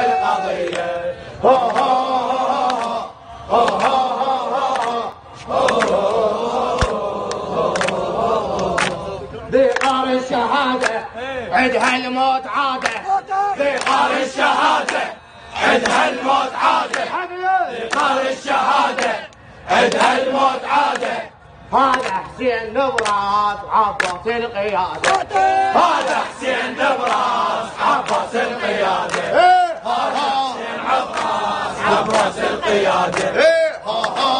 القضية. ذكر الشهادة عدها الموت عادة، ذكر الشهادة عدها الموت عادة، ذكر الشهادة عدها الموت عادة. هذا حسين نبراس عباس القيادة، هذا حسين نبراس عباس القيادة، هذا حسين عباس عباس القيادة.